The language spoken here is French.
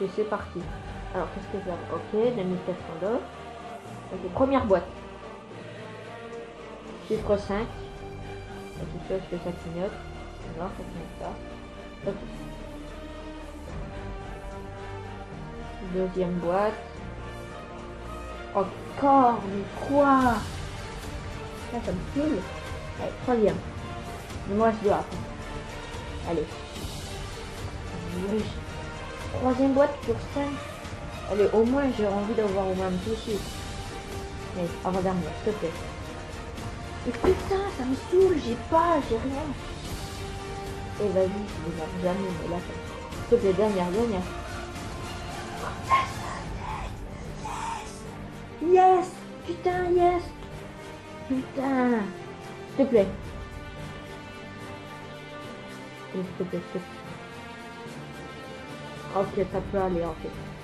Ok, c'est parti. Alors, qu'est-ce que ça? Ok, 2400 dollars. Ok, première boîte. Chiffre 5. Ok, est-ce que ça clignote? Non, ça clignote pas. Ok. Deuxième boîte. Encore, mais quoi? Ça me saoule. Allez, troisième. Il me reste deux après. Allez. Oui. Troisième boîte sur 5. Allez, au moins, j'ai envie d'avoir au moins un petit chiffre. Allez, avant-dernière, s'il te plaît. Mais putain, ça me saoule, j'ai rien. Et vas-y, je les ai jamais, mais là, s'il te plaît, dernière. Yes! Putain, yes! Putain! S'il te plaît. S'il te plaît. Ok, ça peut aller, en fait.